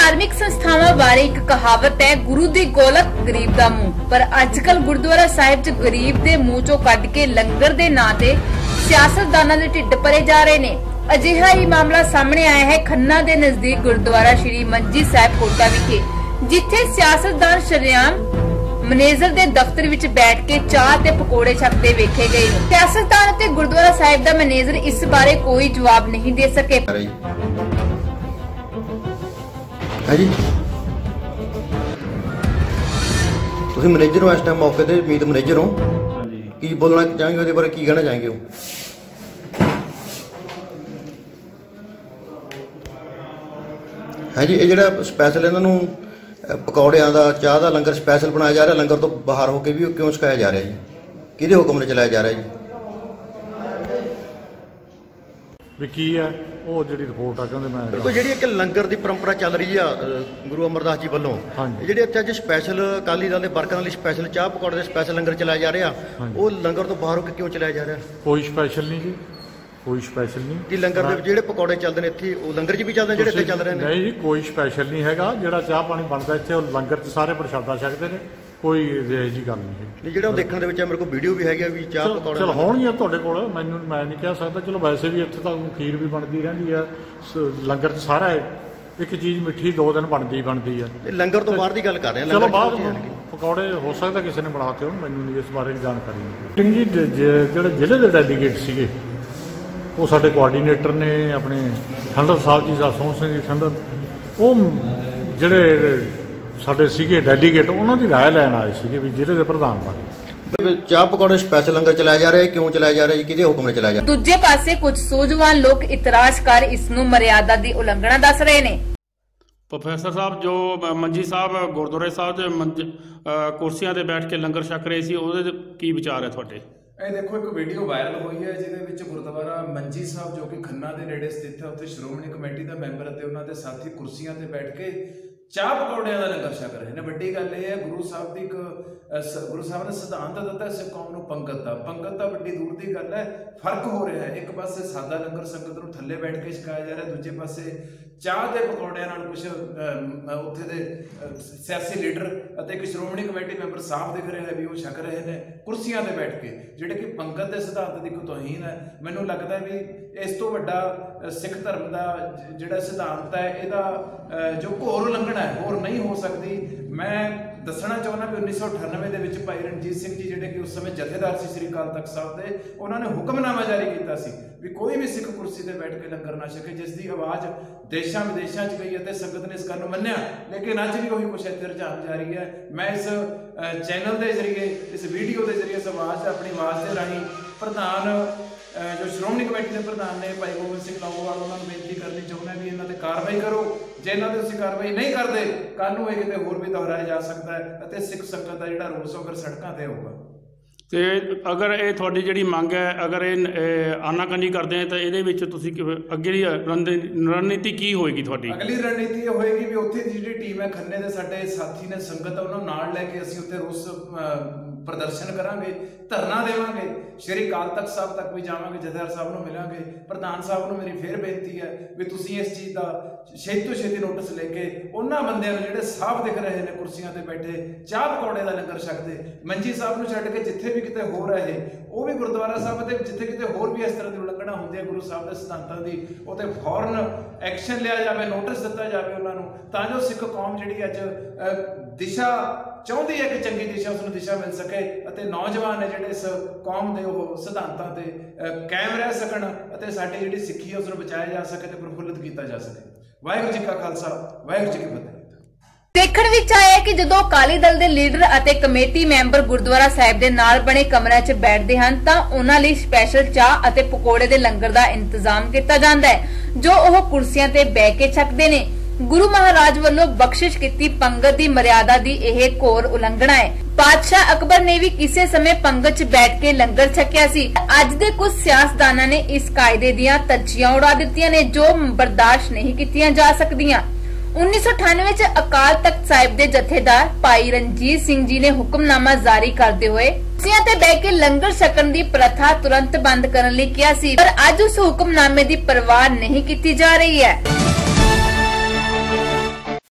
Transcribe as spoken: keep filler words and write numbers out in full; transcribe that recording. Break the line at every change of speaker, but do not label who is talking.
धार्मिक संस्थावां बारे एक कहावत है, गुरु दी गोलक गरीब दा मुंह। पर अजकल गुरुद्वारा साहिब च गरीब दे मुंह चों कढ के लंगर दे नां ते सियासतदानां दे ढिੱਡ भरे जा रहे ने। अजिहा ही मामला सामने आया है खन्ना दे नजदीक गुरुद्वारा श्री मंजी साहिब कोटा विखे, जिथे सियासतदान शरेआम मैनेजर दे दफ्तर विच बैठ के चाह ते पकौड़े छकते वेखे गए। सियासतदान ते गुरुद्वारा साहिब दा मैनेजर इस बारे कोई जवाब नहीं दे सके।
जी तुसीं मैनेजर हो, इस टाइम मौके ते मीत मैनेजर हो, की बोलना चाहेंगे उसदे बारे, की कहना चाहेंगे हो? है जी, ये जिहड़ा स्पैशल इन्हां नूं पकौड़ियां दा चाह दा लंगर स्पैशल बनाया जा रहा, लंगर तो बाहर होकर भी क्यों छकाया जा रहा है जी? किहदे हुक्म नाल चलाया जा रहा है जी?
भी की है ਉਹ ਜਿਹੜੀ ਰਿਪੋਰਟ ਆ ਕਹਿੰਦੇ ਮੈਂ
ਬਿਲਕੁਲ ਜਿਹੜੀ ਇੱਕ ਲੰਗਰ ਦੀ ਪਰੰਪਰਾ ਚੱਲ ਰਹੀ ਆ ਗੁਰੂ ਅਮਰਦਾਸ ਜੀ ਵੱਲੋਂ, ਜਿਹੜੇ ਇੱਥੇ ਅੱਜ ਸਪੈਸ਼ਲ ਅਕਾਲੀ ਦਲ ਦੇ ਵਰਕਰਾਂ ਲਈ ਸਪੈਸ਼ਲ ਚਾਹ ਪਕੌੜੇ ਦੇ ਸਪੈਸ਼ਲ ਲੰਗਰ ਚਲਾਇਆ ਜਾ ਰਿਹਾ, ਉਹ ਲੰਗਰ ਤੋਂ ਬਾਹਰ ਹੋ ਕੇ ਕਿਉਂ ਚਲਾਇਆ ਜਾ ਰਿਹਾ?
ਕੋਈ ਸਪੈਸ਼ਲ ਨਹੀਂ ਜੀ, ਕੋਈ ਸਪੈਸ਼ਲ ਨਹੀਂ।
ਕਿ ਲੰਗਰ ਦੇ ਵਿੱਚ ਜਿਹੜੇ ਪਕੌੜੇ ਚੱਲਦੇ ਨੇ ਇੱਥੇ, ਉਹ ਲੰਗਰ 'ਚ ਵੀ ਚੱਲਦੇ ਜਿਹੜੇ ਇੱਥੇ ਚੱਲ ਰਹੇ ਨੇ?
ਨਹੀਂ ਜੀ, ਕੋਈ ਸਪੈਸ਼ਲ ਨਹੀਂ ਹੈਗਾ। ਜਿਹੜਾ ਚਾਹ ਪਾਣੀ ਬਣਦਾ ਇੱਥੇ ਉਹ ਲੰਗਰ 'ਚ ਸਾਰੇ ਪ੍ਰਸ਼ਾਦਾ ਛਕਦੇ ਨੇ, ਕੋਈ ਇਹੋ ਜਿਹੀ ਗੱਲ ਨਹੀਂ।
ਨਹੀਂ, ਜਿਹੜਾ ਉਹ ਦੇਖਣ ਦੇ ਵਿੱਚ ਮੇਰੇ ਕੋਲ ਵੀਡੀਓ ਵੀ ਹੈਗੀ ਆ ਵੀ ਚਾਹ ਪਕੌੜੇ
ਚਲ ਹੋਣਗੀਆਂ ਤੁਹਾਡੇ ਕੋਲ, ਮੈਨੂੰ ਮੈਂ ਨਹੀਂ ਕਹਿ ਸਕਦਾ। ਚਲੋ ਵੈਸੇ ਵੀ ਇੱਥੇ ਤਾਂ ਖੀਰ ਵੀ ਬਣਦੀ ਰਹਿੰਦੀ ਆ, ਲੰਗਰ 'ਚ ਸਾਰਾ ਇੱਕ ਚੀਜ਼ ਮਿੱਠੀ ਦੋ ਦਿਨ ਬਣਦੀ ਬਣਦੀ ਆ।
ਲੰਗਰ ਤੋਂ ਬਾਹਰ ਦੀ ਗੱਲ ਕਰ ਰਹੇ ਹਾਂ।
ਚਲੋ ਬਾਅਦ ਪਕੌੜੇ ਹੋ ਸਕਦਾ ਕਿਸੇ ਨੇ ਬਣਾਤੇ ਹੋਣ, ਮੈਨੂੰ ਨਹੀਂ ਇਸ ਬਾਰੇ ਜਾਣਕਾਰੀ ਨਹੀਂ ਜੀ। ਜਿਹੜੇ ਜ਼ਿਲ੍ਹੇ ਦੇ ਡੈਲੀਗੇਟ ਸੀਗੇ ਉਹ ਸਾਡੇ ਕੋਆਰਡੀਨੇਟਰ ਨੇ, ਆਪਣੇ ਠੰਡਰ ਸਾਹਿਬ ਜੀ, ਸੋਹਣ ਸਿੰਘ ਜੀ ਠੰਡਰ, ਉਹ ਜਿਹੜੇ ਸਾਡੇ ਸੀਗੇ ਡੈਲੀਗੇਟ, ਉਹਨਾਂ ਦੀ ਰਾਏ ਲੈਣ ਆਏ ਸੀਗੇ ਵੀ ਜ਼ਿਲ੍ਹੇ ਦੇ ਪ੍ਰਧਾਨ ਬਾਰੇ।
ਚਾਹ ਪਕੌੜੇ ਸਪੈਸ਼ਲ ਲੰਗਰ ਚਲਾਇਆ ਜਾ ਰਿਹਾ, ਕਿਉਂ ਚਲਾਇਆ ਜਾ ਰਿਹਾ ਜੀ? ਕਿਹਦੇ ਹੁਕਮ ਨਾਲ ਚਲਾਇਆ ਜਾ ਰਿਹਾ?
ਦੂਜੇ ਪਾਸੇ ਕੁਝ ਸੂਝਵਾਨ ਲੋਕ ਇਤਰਾਜ਼ ਕਰ ਇਸ ਨੂੰ ਮਰਿਆਦਾ ਦੀ ਉਲੰਘਣਾ ਦੱਸ ਰਹੇ ਨੇ।
ਪ੍ਰੋਫੈਸਰ ਸਾਹਿਬ ਜੋ ਮੰਜੀ ਸਾਹਿਬ ਗੁਰਦੁਆਰੇ ਸਾਹਿਬ ਦੇ ਮੰਜ ਕੁਰਸੀਆਂ ਤੇ ਬੈਠ ਕੇ ਲੰਗਰ ਛਕ ਰਹੇ ਸੀ, ਉਹਦੇ ਕੀ ਵਿਚਾਰ ਹੈ ਤੁਹਾਡੇ?
ਇਹ ਦੇਖੋ, ਇੱਕ ਵੀਡੀਓ ਵਾਇਰਲ ਹੋਈ ਹੈ ਜਿਹਦੇ ਵਿੱਚ ਗੁਰਦੁਆਰਾ ਮੰਜੀ ਸਾਹਿਬ ਜੋ ਕਿ ਖੰਨਾ ਦੇ ਨੇੜੇ ਸਥਿਤ ਹੈ, ਉੱਥੇ ਸ਼੍ਰੋਮਣੀ ਕਮੇਟੀ ਦਾ ਮੈਂਬਰ ਅਤੇ ਉਹਨਾਂ ਦੇ ਸਾਥੀ ਕੁਰਸੀਆਂ ਤੇ ਬੈਠ ਕੇ ਚਾਹ ਪਕੌੜਿਆਂ ਦਾ ਲੰਗਰ ਛਕ ਰਹੇ ਨੇ। ਵੱਡੀ ਗੱਲ ਇਹ ਹੈ, ਗੁਰੂ ਸਾਹਿਬ ਦੀ ਇੱਕ ਗੁਰੂ ਸਾਹਿਬ ਨੇ ਸਿਧਾਂਤ ਦਿੱਤਾ ਸਿੱਖ ਕੌਮ ਨੂੰ ਪੰਗਤ ਦਾ। ਪੰਗਤ ਤਾਂ ਵੱਡੀ ਦੂਰ ਦੀ ਗੱਲ ਹੈ, ਫਰਕ ਹੋ ਰਿਹਾ ਹੈ। ਇੱਕ ਪਾਸੇ ਸਾਦਾ ਲੰਗਰ ਸੰਗਤ ਨੂੰ ਥੱਲੇ ਬੈਠ ਕੇ ਛਕਾਇਆ ਜਾ ਰਿਹਾ, ਦੂਜੇ ਪਾਸੇ ਚਾਹ ਦੇ ਪਕੌੜਿਆਂ ਨਾਲ ਕੁਛ ਉੱਥੇ ਦੇ ਸਿਆਸੀ ਲੀਡਰ ਅਤੇ ਇੱਕ ਸ਼੍ਰੋਮਣੀ ਕਮੇਟੀ ਮੈਂਬਰ ਸਾਫ਼ ਦਿਖ ਰਿਹਾ ਹੈ ਵੀ ਉਹ ਛਕ ਰਹੇ ਨੇ ਕੁਰਸੀਆਂ ਤੇ ਬੈਠ ਕੇ, ਜਿਹੜੇ ਕਿ ਪੰਗਤ ਦੇ ਸਿਧਾਂਤ ਦੀ ਇੱਕ ਤੋਹੀਨ ਹੈ। ਮੈਨੂੰ ਲੱਗਦਾ ਵੀ ਇਸ ਤੋਂ ਵੱਡਾ ਸਿੱਖ ਧਰਮ ਦਾ ਜਿਹੜਾ ਸਿਧਾਂਤ ਹੈ, ਇਹਦਾ ਜੋ ਘੋਰ ਉਲੰਘਣਾ ਹੈ ਹੋਰ ਨਹੀਂ ਹੋ ਸਕਦੀ। ਮੈਂ ਦੱਸਣਾ ਚਾਹੁੰਦਾ ਵੀ ਉੱਨੀ ਸੌ ਅਠਾਨਵੇਂ ਦੇ ਵਿੱਚ ਭਾਈ ਰਣਜੀਤ ਸਿੰਘ ਜੀ, ਜਿਹੜੇ ਕਿ ਉਸ ਸਮੇਂ ਜਥੇਦਾਰ ਸੀ ਸ੍ਰੀ ਅਕਾਲ ਤਖਤ ਸਾਹਿਬ ਦੇ, ਉਹਨਾਂ ਨੇ ਹੁਕਮਨਾਮਾ ਜਾਰੀ ਕੀਤਾ ਸੀ ਵੀ ਕੋਈ ਵੀ ਸਿੱਖ ਕੁਰਸੀ ਤੇ ਬੈਠ ਕੇ ਲੰਗਰ ਨਾ ਛਕੇ, ਜਿਸ ਦੀ ਆਵਾਜ਼ ਦੇਸ਼ਾਂ ਵਿਦੇਸ਼ਾਂ 'ਚ ਗਈ ਅਤੇ ਸੰਗਤ ਨੇ ਇਸ ਗੱਲ ਨੂੰ ਮੰਨਿਆ। ਲੇਕਿਨ ਅੱਜ ਵੀ ਉਹੀ ਕੁਛ ਇੱਥੇ ਰੁਝਾਨ ਜਾਰੀ ਹੈ। ਮੈਂ ਇਸ ਚੈਨਲ ਦੇ ਜ਼ਰੀਏ, ਇਸ ਵੀਡੀਓ ਦੇ ਜ਼ਰੀਏ ਇਸ ਆਵਾਜ਼ ਆਪਣੀ ਆਵਾਜ਼ ਦੇ ਰਾਹੀਂ ਪ੍ਰਧਾਨ ਜੋ ਸ਼੍ਰੋਮਣੀ ਕਮੇਟੀ ਦੇ ਪ੍ਰਧਾਨ ਨੇ ਭਾਈ ਗੋਬਿੰਦ ਸਿੰਘ ਲੌਂਗੋਵਾਲ, ਉਹਨਾਂ ਨੂੰ ਬੇਨਤੀ ਕਰਨੀ ਚਾਹੁੰਦਾ ਵੀ ਇਹਨਾਂ ਤੇ ਕਾਰਵਾਈ ਕਰੋ। ਜੇ ਇਹਨਾਂ ਤੇ ਤੁਸੀਂ ਕਾਰਵਾਈ ਨਹੀਂ ਕਰਦੇ, ਕੱਲ੍ਹ ਨੂੰ ਇਹ ਕਿਤੇ ਹੋਰ ਵੀ ਦੁਹਰਾਇਆ ਜਾ ਸਕਦਾ ਹੈ ਅਤੇ ਸਿੱਖ ਸੰਗਤ ਦਾ ਜਿਹੜਾ ਰੋਸ ਉਹ ਫਿਰ ਸੜਕਾਂ ਤੇ ਆਊਗਾ।
ਤੇ ਅਗਰ ਇਹ ਤੁਹਾਡੀ ਜਿਹੜੀ ਮੰਗ ਹੈ, ਅਗਰ ਇਹ ਆਨਾਕਾਨੀ ਕਰਦੇ ਆ ਤਾਂ ਇਹਦੇ ਵਿੱਚ ਤੁਸੀਂ ਅੱਗੇ ਦੀ ਰਣਨੀਤੀ ਕੀ ਹੋਏਗੀ ਤੁਹਾਡੀ?
ਅਗਲੀ ਰਣਨੀਤੀ ਇਹ ਹੋਏਗੀ ਵੀ ਉੱਥੇ ਦੀ ਜਿਹੜੀ ਟੀਮ ਹੈ, ਖੰਨੇ ਦੇ ਸਾਡੇ ਸਾਥੀ ਨੇ, ਸੰਗਤ ਉਹਨਾਂ ਨੂੰ ਨਾਲ ਲੈ ਕੇ ਅਸੀਂ ਉੱਥੇ ਰੋਸ ਪ੍ਰਦਰਸ਼ਨ ਕਰਾਂਗੇ, ਧਰਨਾ ਦੇਵਾਂਗੇ, ਸ਼੍ਰੀ ਅਕਾਲ ਤਖਤ ਸਾਹਿਬ ਤੱਕ ਵੀ ਜਾਵਾਂਗੇ, ਜਥੇਦਾਰ ਸਾਹਿਬ ਨੂੰ ਮਿਲਾਂਗੇ। ਪ੍ਰਧਾਨ ਸਾਹਿਬ ਨੂੰ ਮੇਰੀ ਫੇਰ ਬੇਨਤੀ ਹੈ ਵੀ ਤੁਸੀਂ ਇਸ ਚੀਜ਼ ਦਾ ਛੇਤੀ ਤੋਂ ਛੇਤੀ ਨੋਟਿਸ ਲੈ ਕੇ ਉਹਨਾਂ ਬੰਦਿਆਂ ਨੂੰ ਜਿਹੜੇ ਸਾਫ਼ ਦਿਖ ਰਹੇ ਨੇ ਕੁਰਸੀਆਂ ਤੇ ਬੈਠੇ ਚਾਹ ਪਕੌੜੇ ਦਾ ਲੰਗਰ ਛਕਦੇ, ਮੰਜੀ ਸਾਹਿਬ ਨੂੰ ਛੱਡ ਕੇ ਜਿੱਥੇ ਵੀ ਕਿਤੇ ਹੋ ਰਹੇ, ਉਹ ਵੀ ਗੁਰਦੁਆਰਾ ਸਾਹਿਬ ਤੇ ਜਿੱਥੇ ਕਿਤੇ ਹੋਰ ਵੀ ਇਸ ਤਰ੍ਹਾਂ ਦੀ ਉਲੰਘਣਾ ਹੁੰਦੀ ਹੈ ਗੁਰੂ ਸਾਹਿਬ ਦੇ ਸਿਧਾਂਤਾਂ ਦੀ, ਉਹ ਤੇ ਫੌਰਨ ਐਕਸ਼ਨ ਲਿਆ ਜਾਵੇ, ਨੋਟਿਸ ਦਿੱਤਾ ਜਾਵੇ ਉਹਨਾਂ ਨੂੰ, ਤਾਂ ਜੋ ਸਿੱਖ ਕੌਮ ਜਿਹੜੀ ਅੱਜ ਦਿਸ਼ਾ ਚਾਹੁੰਦੀ ਹੈ ਕਿ ਚੰਗੀ ਦਿਸ਼ਾ, ਉਸਨੂੰ ਦਿਸ਼ਾ ਮਿਲ ਸਕੇ ਅਤੇ ਨੌਜਵਾਨ ਨੇ ਜਿਹੜੇ ਇਸ ਕੌਮ ਦੇ ਉਹ ਸਿਧਾਂਤਾਂ ਤੇ ਕਾਇਮ ਰਹਿ ਸਕਣ ਅਤੇ ਸਾਡੀ ਜਿਹੜੀ ਸਿੱਖੀ ਹੈ ਉਸਨੂੰ ਬਚਾਇਆ ਜਾ ਸਕੇ ਤੇ ਪ੍ਰਫੁੱਲਿਤ ਕੀਤਾ ਜਾ ਸਕੇ। ਵਾਹਿਗੁਰੂ ਜੀ ਕਾ ਖਾਲਸਾ, ਵਾਹਿਗੁਰੂ ਜੀ ਕੀ ਫਤਿਹ।
ਦੇਖਣ ਵਿੱਚ ਆਇਆ ਕਿ ਜਦੋਂ ਅਕਾਲੀ ਦਲ ਦੇ ਲੀਡਰ ਅਤੇ ਕਮੇਟੀ ਮੈਂਬਰ ਗੁਰਦੁਆਰਾ ਸਾਹਿਬ ਦੇ ਨਾਲ ਬਣੇ ਕਮਰਿਆਂ 'ਚ ਬੈਠਦੇ ਹਨ ਤਾਂ ਉਹਨਾਂ ਲਈ ਸਪੈਸ਼ਲ ਚਾਹ ਅਤੇ ਪਕੌੜੇ ਦੇ ਲੰਗਰ ਦਾ ਇੰਤਜ਼ਾਮ ਕੀਤਾ ਜਾਂਦਾ ਹੈ, ਜੋ ਉਹ ਕੁਰਸੀਆਂ ਤੇ ਬਹਿ ਕੇ ਛਕਦੇ ਨੇ। ਗੁਰੂ ਮਹਾਰਾਜ ਵੱਲੋਂ ਬਖਸ਼ਿਸ਼ ਕੀਤੀ ਪੰਗਤ ਦੀ ਮਰਿਆਦਾ ਦੀ ਇਹ ਘੋਰ ਉਲੰਘਣਾ ਹੈ। ਪਾਤਸ਼ਾਹ ਅਕਬਰ ਨੇ ਵੀ ਕਿਸੇ ਸਮੇਂ ਪੰਗਤ 'ਚ ਬੈਠ ਕੇ ਲੰਗਰ ਛਕਿਆ ਸੀ। ਅੱਜ ਦੇ ਕੁਝ ਸਿਆਸਤਦਾਨਾਂ ਨੇ ਇਸ ਕਾਇਦੇ ਦੀਆਂ ਧੱਜੀਆਂ ਉਡਾ ਦਿੱਤੀਆਂ ਨੇ, ਜੋ ਬਰਦਾਸ਼ਤ ਨਹੀਂ ਕੀਤੀਆਂ ਜਾ ਸਕਦੀਆਂ। उन्नीस सौ अठानवे च अकाल तख्त साहिब के जथेदार भाई रणजीत सिंह जी ने हुक्मनामा जारी करते हुए कुर्सियां ते बैठ के लंगर छकण दी प्रथा तुरंत बंद करने लई किया सी, पर अज उस हुक्मनामे दी परवाह नहीं की जा रही है।